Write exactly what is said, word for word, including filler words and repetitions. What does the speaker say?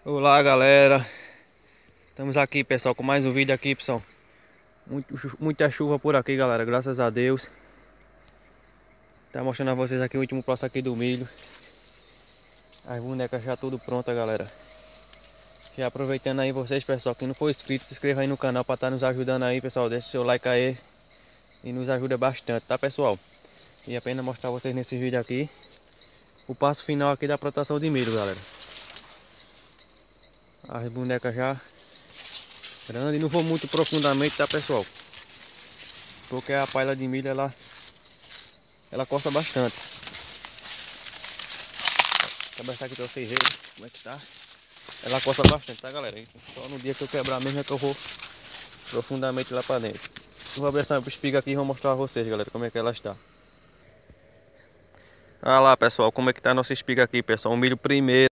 Olá galera, estamos aqui pessoal com mais um vídeo aqui pessoal. Muito, chu- muita chuva por aqui galera, graças a Deus. Tá mostrando a vocês aqui o último passo aqui do milho. As bonecas já tudo pronta galera. Já aproveitando aí vocês pessoal, que não for inscrito, se inscreva aí no canal para estar nos ajudando aí pessoal. Deixa o seu like aí e nos ajuda bastante, tá pessoal? E a pena mostrar a vocês nesse vídeo aqui o passo final aqui da plantação de milho galera. As bonecas já grandes, não vou muito profundamente, tá pessoal? Porque a palha de milho ela ela costa bastante. Cabeça aqui pra vocês verem como é que tá. Ela costa bastante, tá galera? Só no dia que eu quebrar mesmo é que eu vou profundamente lá pra dentro. Eu vou abrir essa espiga aqui e vou mostrar a vocês galera como é que ela está. Olha lá pessoal, como é que tá a nossa espiga aqui pessoal. O milho primeiro.